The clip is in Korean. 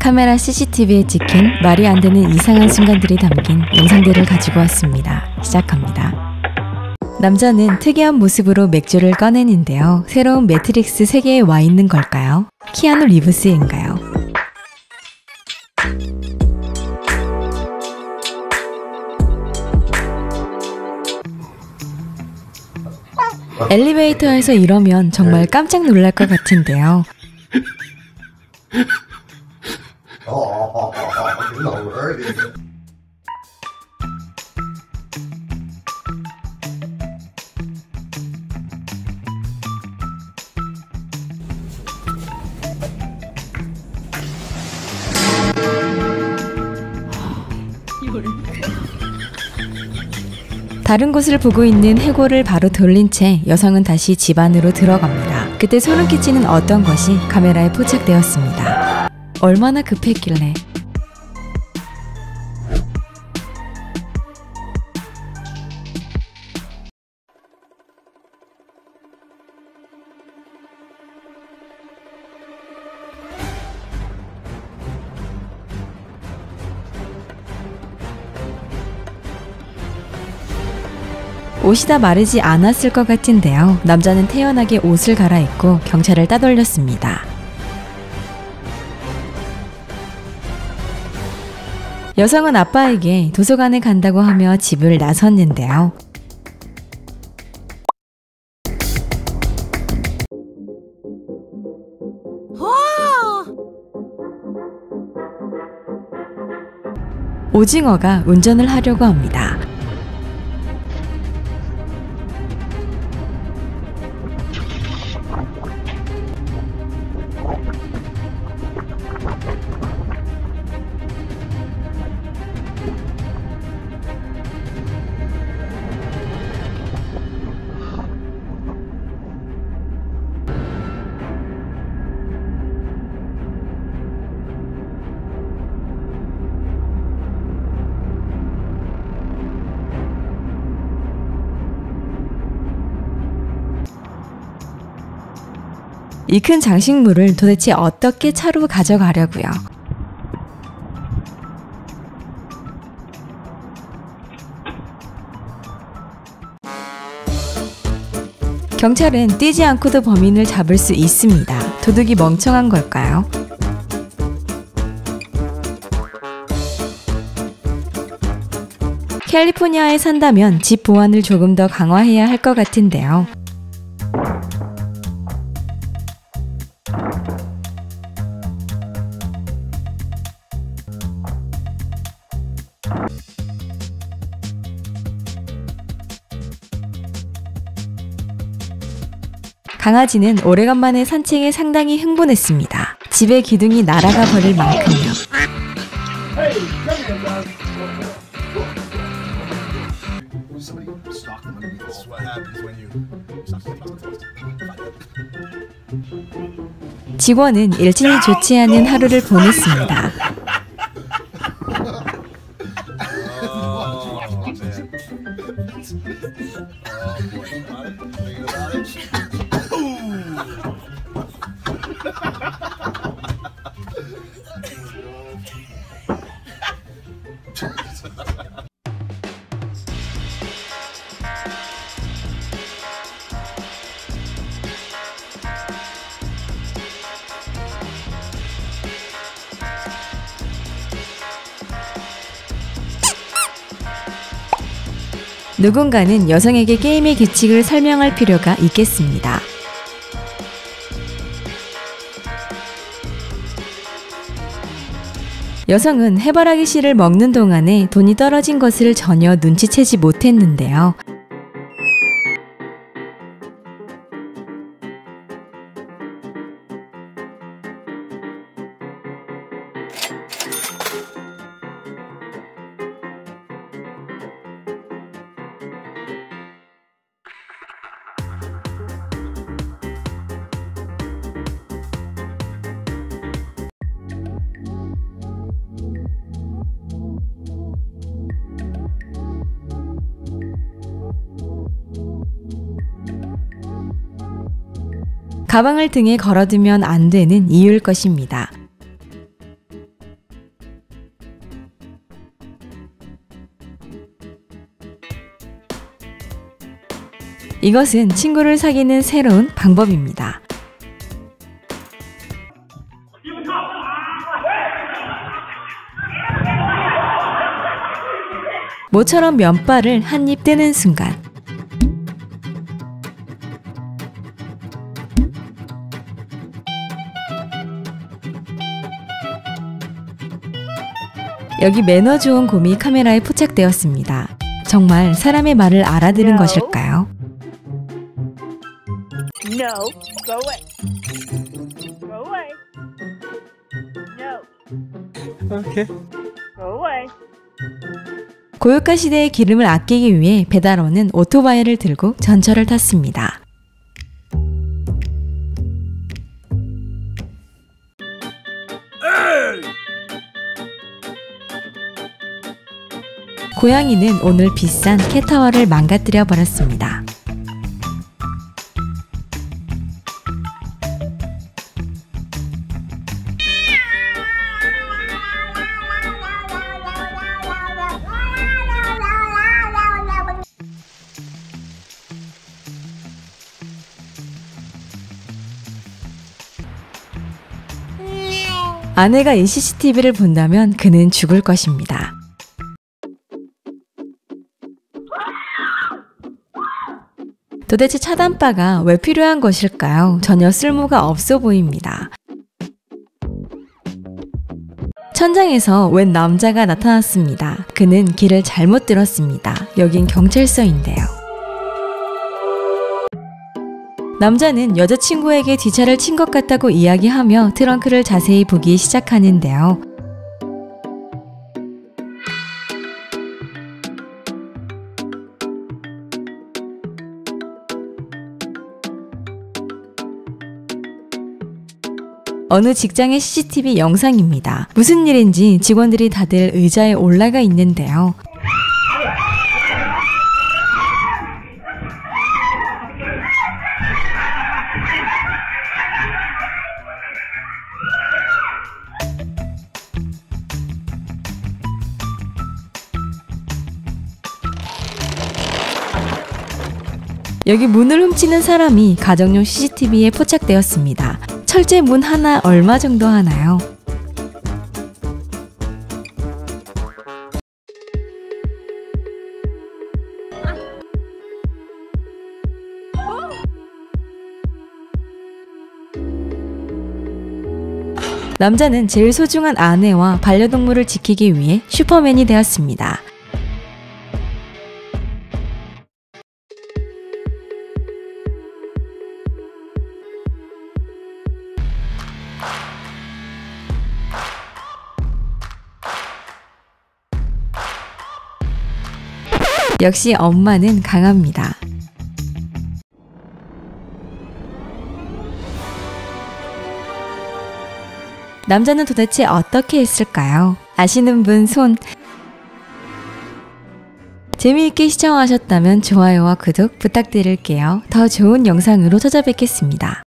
카메라 CCTV에 찍힌 말이 안 되는 이상한 순간들이 담긴 영상들을 가지고 왔습니다. 시작합니다. 남자는 특이한 모습으로 맥주를 꺼내는데요. 새로운 매트릭스 세계에 와 있는 걸까요? 키아누 리브스인가요? 엘리베이터에서 이러면 정말 깜짝 놀랄 것 같은데요. 다른 곳을 보고 있는 해골을 바로 돌린 채 여성은 다시 집 안으로 들어갑니다. 그때 소름 끼치는 어떤 것이 카메라에 포착되었습니다. 얼마나 급했길래. 옷이 다 마르지 않았을 것 같은데요. 남자는 태연하게 옷을 갈아입고 경찰을 따돌렸습니다. 여성은 아빠에게 도서관에 간다고 하며 집을 나섰는데요. 오징어가 운전을 하려고 합니다. 이 큰 장식물을 도대체 어떻게 차로 가져가려고요? 경찰은 뛰지 않고도 범인을 잡을 수 있습니다. 도둑이 멍청한 걸까요? 캘리포니아에 산다면 집 보안을 조금 더 강화해야 할 것 같은데요. 강아지는 오래간만에 산책에 상당히 흥분했습니다. 집의 기둥이 날아가 버릴 만큼요. 직원은 일진이 좋지 않은 하루를 보냈습니다. 누군가는 여성에게 게임의 규칙을 설명할 필요가 있겠습니다. 여성은 해바라기 씨를 먹는 동안에 돈이 떨어진 것을 전혀 눈치채지 못했는데요. 가방을 등에 걸어두면 안 되는 이유일 것입니다. 이것은 친구를 사귀는 새로운 방법입니다. 모처럼 면발을 한 입 뜨는 순간 여기 매너 좋은 곰이 카메라에 포착되었습니다. 정말 사람의 말을 알아들은 것일까요? No, go away. Go away. No. Okay. Go away. 고유가 시대의 기름을 아끼기 위해 배달원은 오토바이를 들고 전철을 탔습니다. 고양이는 오늘 비싼 캣타워를 망가뜨려 버렸습니다. 아내가 이 CCTV를 본다면 그는 죽을 것입니다. 도대체 차단바가 왜 필요한 것일까요? 전혀 쓸모가 없어 보입니다. 천장에서 웬 남자가 나타났습니다. 그는 길을 잘못 들었습니다. 여긴 경찰서인데요. 남자는 여자친구에게 뒤차를 친 것 같다고 이야기하며 트렁크를 자세히 보기 시작하는데요. 어느 직장의 CCTV 영상입니다. 무슨 일인지 직원들이 다들 의자에 올라가 있는데요. 여기 문을 훔치는 사람이 가정용 CCTV에 포착되었습니다. 철제 문 하나 얼마 정도 하나요? 남자는 제일 소중한 아내와 반려동물을 지키기 위해 슈퍼맨이 되었습니다. 역시 엄마는 강합니다. 남자는 도대체 어떻게 했을까요? 아시는 분 손. 재미있게 시청하셨다면 좋아요와 구독 부탁드릴게요. 더 좋은 영상으로 찾아뵙겠습니다.